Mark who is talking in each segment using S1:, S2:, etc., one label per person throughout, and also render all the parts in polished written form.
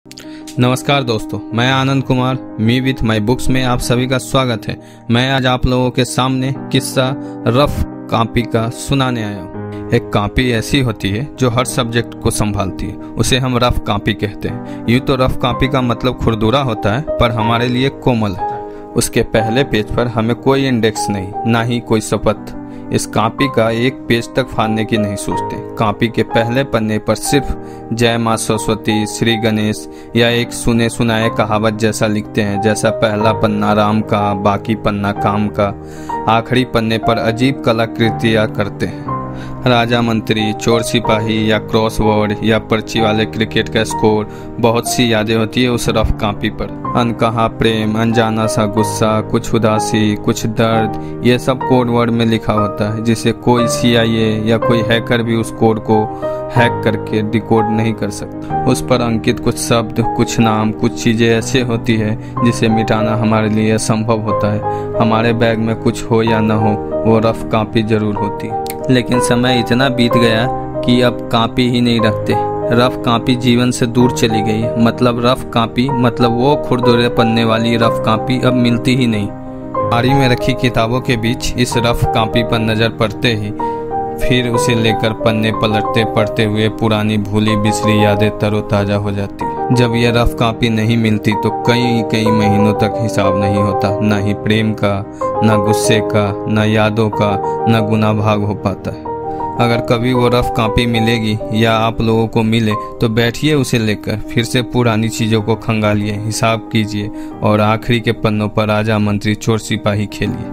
S1: नमस्कार दोस्तों, मैं Anand Kumar me with my books में आप सभी का स्वागत है। मैं आज आप लोगों के सामने किस्सा रफ कॉपी का सुनाने आया हूँ। एक कॉपी ऐसी होती है जो हर सब्जेक्ट को संभालती है, उसे हम रफ कॉपी कहते हैं। यूँ तो रफ कॉपी का मतलब खुरदुरा होता है, पर हमारे लिए कोमल है। उसके पहले पेज पर हमें कोई इंडेक्स नहीं, ना ही कोई शपथ। इस कॉपी का एक पेज तक फाड़ने की नहीं सोचते। कॉपी के पहले पन्ने पर सिर्फ जय माँ सरस्वती, श्री गणेश या एक सुने सुनाए कहावत जैसा लिखते हैं। जैसा पहला पन्ना राम का, बाकी पन्ना काम का। आखिरी पन्ने पर अजीब कलाकृतियाँ करते हैं। राजा मंत्री, चोर सिपाही या क्रॉसवर्ड या पर्ची वाले क्रिकेट का स्कोर, बहुत सी यादें होती है उस रफ कॉपी पर। अनकहा प्रेम, अनजाना सा गुस्सा, कुछ उदासी, कुछ दर्द, ये सब कोड वर्ड में लिखा होता है, जिसे कोई CIA या कोई हैकर भी उस कोड को हैक करके डिकोड नहीं कर सकता। उस पर अंकित कुछ शब्द, कुछ नाम, कुछ चीजें ऐसे होती है जिसे मिटाना हमारे लिए असंभव होता है। हमारे बैग में कुछ हो या न हो, वो रफ कॉपी जरूर होती है। लेकिन समय इतना बीत गया कि अब कॉपी ही नहीं रखते। रफ कॉपी जीवन से दूर चली गई। मतलब रफ कॉपी, मतलब वो खुरदुरे पन्ने वाली रफ कॉपी अब मिलती ही नहीं। अलमारी में रखी किताबों के बीच इस रफ कॉपी पर नजर पड़ते ही फिर उसे लेकर पन्ने पलटते पढ़ते हुए पुरानी भूली बिसरी यादें तरोताजा हो जाती। जब यह रफ कॉपी नहीं मिलती तो कई महीनों तक हिसाब नहीं होता, ना ही प्रेम का, ना गुस्से का, ना यादों का, ना गुना भाग हो पाता है। अगर कभी वो रफ कॉपी मिलेगी या आप लोगों को मिले तो बैठिए उसे लेकर, फिर से पुरानी चीज़ों को खंगालिए, हिसाब कीजिए और आखिरी के पन्नों पर राजा मंत्री चोर सिपाही खेलिए।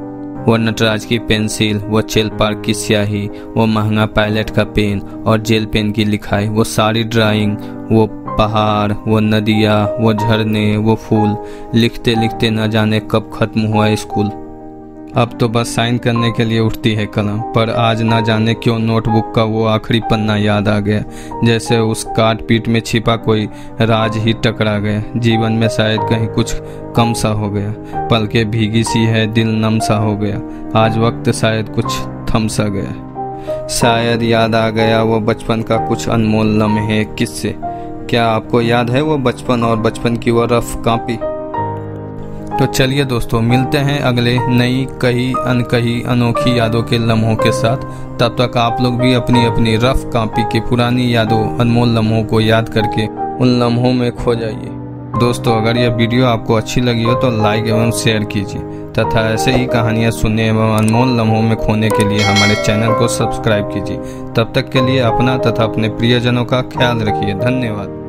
S1: वो नटराज की पेंसिल, वो चेल पार्क की स्याही, वो महंगा पायलट का पेन और जेल पेन की लिखाई, वो सारी ड्राइंग, वो पहाड़, वो नदियाँ, वो झरने, वो फूल, लिखते लिखते न जाने कब खत्म हुआ स्कूल। अब तो बस साइन करने के लिए उठती है कलम, पर आज ना जाने क्यों नोटबुक का वो आखिरी पन्ना याद आ गया। जैसे उस काट पीट में छिपा कोई राज ही टकरा गया। जीवन में शायद कहीं कुछ कम सा हो गया, पलकें भीगी सी है, दिल नम सा हो गया। आज वक्त शायद कुछ थम सा गया। शायद याद आ गया वो बचपन का कुछ अनमोल लम्हे, किस्से। क्या आपको याद है वो बचपन और बचपन की वो रफ कॉपी? तो चलिए दोस्तों, मिलते हैं अगले नई कही अनकही अनोखी यादों के लम्हों के साथ। तब तक आप लोग भी अपनी अपनी रफ कॉपी की पुरानी यादों, अनमोल लम्हों को याद करके उन लम्हों में खो जाइए। दोस्तों, अगर यह वीडियो आपको अच्छी लगी हो तो लाइक एवं शेयर कीजिए तथा ऐसे ही कहानियाँ सुनने एवं अनमोल लम्हों में खोने के लिए हमारे चैनल को सब्सक्राइब कीजिए। तब तक के लिए अपना तथा अपने प्रियजनों का ख्याल रखिए। धन्यवाद।